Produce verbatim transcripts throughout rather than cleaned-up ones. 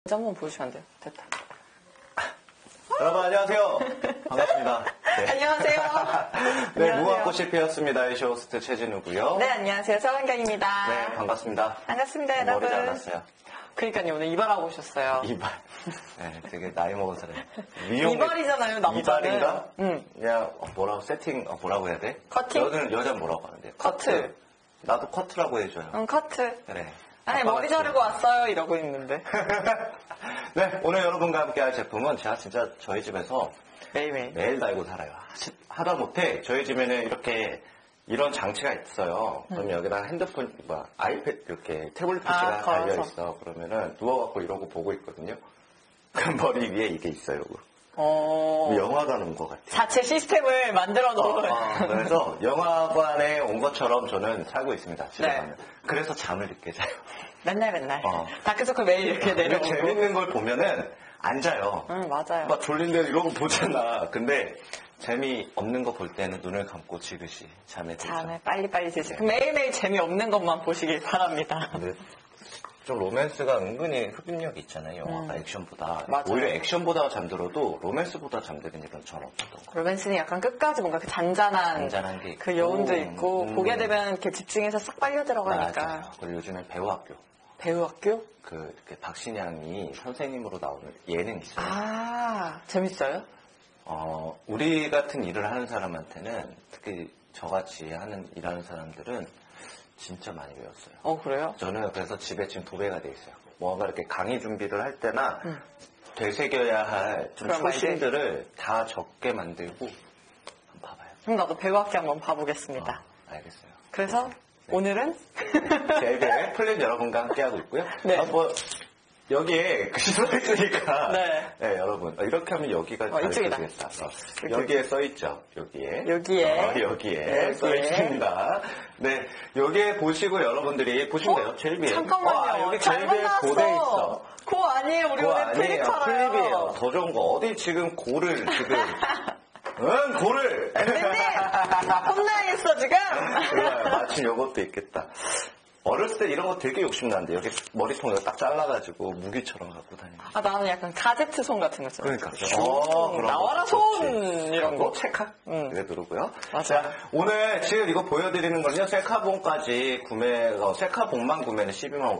이제 한번 보여주시면 안 돼요? 됐다. 여러분 안녕하세요. 반갑습니다. 네. 안녕하세요. 네, 무궁화꽃이 피었습니다의 쇼호스트 최진우고요. 네, 안녕하세요. 서은경입니다. 네, 반갑습니다. 반갑습니다, 여러분. 머리 잘랐어요. 그러니까요, 오늘 이발하고 오셨어요. 이발. 네, 되게 나이 먹은 사람. 미용... 이발이잖아요, 남자는. 이발인가? 응. 그냥 어, 뭐라고 세팅, 어, 뭐라고 해야 돼? 커팅? 여자는 여자 뭐라고 하는데? 커트. 커트. 나도 커트라고 해줘요. 응, 커트. 그래. 아니, 머리 자르고 왔어요, 이러고 있는데. 네, 오늘 여러분과 함께 할 제품은 제가 진짜 저희 집에서 매일매일. 매일 달고 살아요. 하다 못해 저희 집에는 이렇게 이런 장치가 있어요. 그러면 음. 여기다가 핸드폰, 뭐, 아이패드, 이렇게 태블릿 피씨가 아, 달려있어. 그러면은 누워갖고 이러고 보고 있거든요. 그 머리 위에 이게 있어요. 어... 영화관 온 것 같아요. 자체 시스템을 만들어 놓은. 어, 어, 그래서 영화관에 온 것처럼 저는 살고 있습니다. 집에 네. 가면. 그래서 잠을 늦게 자요. 맨날 맨날. 어. 다크서클 매일 이렇게 내려오고. 재밌는 걸 보면은 안 자요. 응, 맞아요. 막 졸린데 이러고 보잖아. 근데 재미없는 거 볼 때는 눈을 감고 지그시 잠에 들죠. 잠을 빨리빨리 드시. 네. 매일매일 재미없는 것만 보시길 바랍니다. 근데 좀 로맨스가 은근히 흡입력이 있잖아요. 영화가 음. 액션보다. 맞아요. 오히려 액션보다 잠들어도 로맨스보다 잠드는 일은 전 없었던 거. 로맨스는 약간 끝까지 뭔가 그 잔잔한, 잔잔한 게 그 여운도 있고 음. 보게 되면 이렇게 집중해서 싹 빨려 들어가니까. 맞아요. 그리고 요즘엔 배우학교. 배우학교? 그 이렇게 박신양이 선생님으로 나오는 예능 있어요. 아, 재밌어요? 어, 우리 같은 일을 하는 사람한테는 특히 저같이 하는 일하는 사람들은 진짜 많이 배웠어요. 어, 그래요? 저는 그래서 집에 지금 도배가 돼 있어요. 뭔가 이렇게 강의 준비를 할 때나 음. 되새겨야 할 좀 초심들을 다 적게 만들고 한번 봐봐요. 그럼 나도 배우학교 한번 봐보겠습니다. 어, 알겠어요. 그래서 네. 오늘은? 제이비의 플립 여러분과 함께하고 있고요. 네. 아, 뭐 여기에 글씨 써있으니까 네. 네, 여러분 이렇게 하면 여기가 어, 이쪽이다. 어, 여기에 써있죠. 여기에 여기에 어, 여기에 네, 써있습니다. 네, 여기에 보시고 여러분들이 보시면 돼요. 어? 제이비에 잠깐만요. 어, 여기 잘못 제이비에 나왔어. 고대 있어. 고 아니에요. 우리 고 오늘 아니에요. 플립 팔아요. 플립이에요. 더 좋은 거 어디 지금 고를 지금 응 고를 엠비님 혼나야겠어 지금. 그래, 마침 요것도 있겠다. 어렸을 때 이런 거 되게 욕심나는데 여기 머리통을 딱 잘라가지고 무기처럼 갖고 다니는. 아 나는 약간 가제트 손 같은 거 있잖아. 그러니까. 어, 나와라 손 이런 거. 셀카? 응. 그래 누르고요. 맞아. 자 오늘 지금 이거 보여드리는 거는요. 셀카봉까지 구매, 어, 셀카봉만 구매는 십이만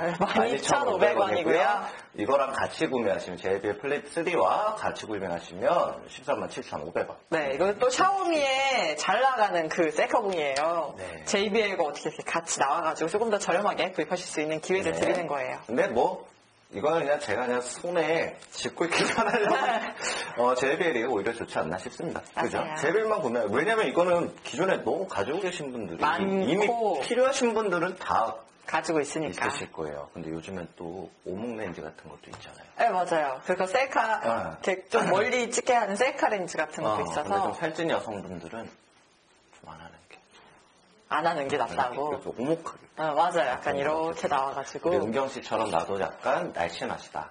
십이천오백 원이고요. 이거랑 같이 구매하시면 제이비의 플립 쓰리와 같이 구매하시면 십삼만 칠천오백 원. 네, 이거 또 샤오미에 잘 나가는 그 셀카봉이에요. 네. 제이비엘과 어떻게 이렇게 같이 나와가지고 조금 더 저렴하게 구입하실 수 있는 기회를 네. 드리는 거예요. 근데 뭐 이거는 그냥 제가 그냥 손에 짚고 있기 편하려고 어, 제이비엘이 오히려 좋지 않나 싶습니다. 그죠? 제이비엘만 보면 왜냐면 이거는 기존에 너무 가지고 계신 분들이 많고 이미 필요하신 분들은 다 가지고 있으니까 있으실 거예요. 근데 요즘엔 또 오목 렌즈 같은 것도 있잖아요. 네 맞아요. 그러니까 셀카 어. 이렇게 좀 멀리 찍게 하는 셀카 렌즈 같은 것도 어, 있어서 근데 좀 살찐 여성분들은 좀 안 하는 게 안 하는 게 낫다고. 그래서 오목하게. 어, 맞아요. 약간 이렇게 나와가지고. 우리 은경 씨처럼 나도 약간 날씬하시다.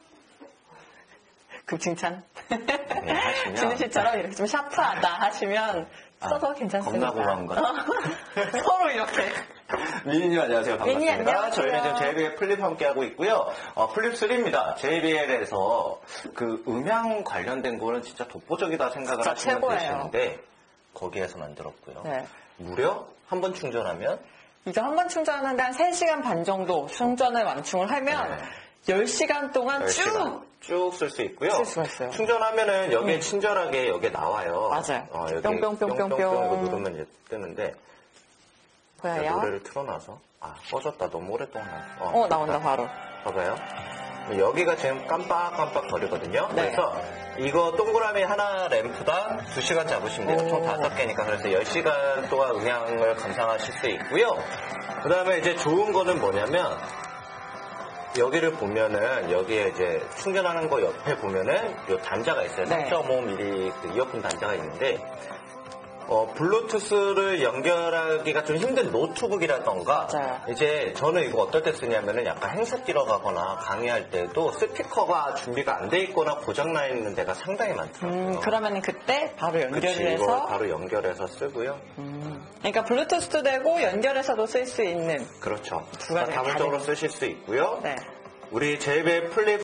급칭찬. 네, 하시면. 진우 씨처럼 이렇게 좀 샤프하다 하시면 써도 아, 괜찮습니다. 겁나 고마운 거. 서로 이렇게. 미니님 안녕하세요. 반갑습니다. 미니 안녕하세요. 저희는 지금 제이비엘 플립 함께하고 있고요. 어, 플립 쓰리입니다. 제이비엘에서 그 음향 관련된 거는 진짜 독보적이다 생각을 진짜 하시면 최고예요. 되시는데 거기에서 만들었고요. 네. 무려 한 번 충전하면 이거 한 번 충전하는데 한 세 시간 반 정도 충전을 완충을 하면 네. 열 시간 동안 열 시간 쭉 쭉 쓸 수 있고요. 쓸 수가 있어요. 충전하면은 여기에 음. 친절하게 여기에 나와요. 맞아요. 어, 여기 뿅뿅뿅뿅뿅. 이거 누르면 이제 뜨는데 보여요? 노래를 틀어놔서 아 꺼졌다. 너무 오랫동안 어, 어 나온다 바로. 봐봐요. 여기가 지금 깜빡깜빡 거리거든요. 네. 그래서 이거 동그라미 하나 램프당 두 시간 잡으시면 돼요. 총 다섯 개니까 그래서 열 시간 동안 음향을 감상하실 수 있고요. 그 다음에 이제 좋은 거는 뭐냐면 여기를 보면은 여기에 이제 충전하는 거 옆에 보면은 요 단자가 있어요. 네. 삼 점 오 밀리미터 그 이어폰 단자가 있는데 어, 블루투스를 연결하기가 좀 힘든 노트북이라던가 맞아요. 이제 저는 이거 어떨 때 쓰냐면은 약간 행사 뛰러 가거나 강의할 때도 스피커가 준비가 안 돼 있거나 고장나 있는 데가 상당히 많더라고요. 음, 그러면 그때 바로 연결을 그치, 해서 이걸 바로 연결해서 쓰고요. 음, 그러니까 블루투스도 되고 연결해서도 쓸 수 있는 그렇죠. 두 가지가 다분적으로 다 쓰실 수 있고요. 네. 우리 제이베이 플립